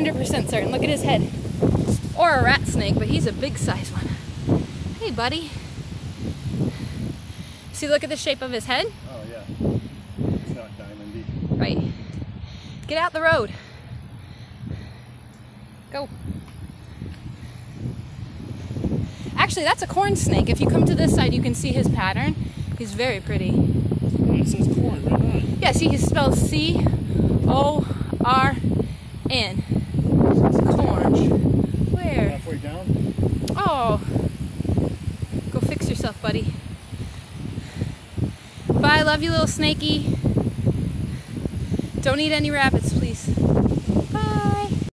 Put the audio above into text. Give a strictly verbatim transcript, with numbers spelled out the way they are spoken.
hundred percent certain. Look at his head. Or a rat snake, but he's a big size one. Hey, buddy. See, look at the shape of his head? Oh, yeah. It's not diamondy. Right. Get out the road. Go. Actually, that's a corn snake. If you come to this side, you can see his pattern. He's very pretty. Oh, it says corn right on. Yeah, see, he spells C O R N. Corn. Where? Halfway down? Oh. Go fix yourself, buddy. Bye, love you, little snaky. Don't eat any rabbits.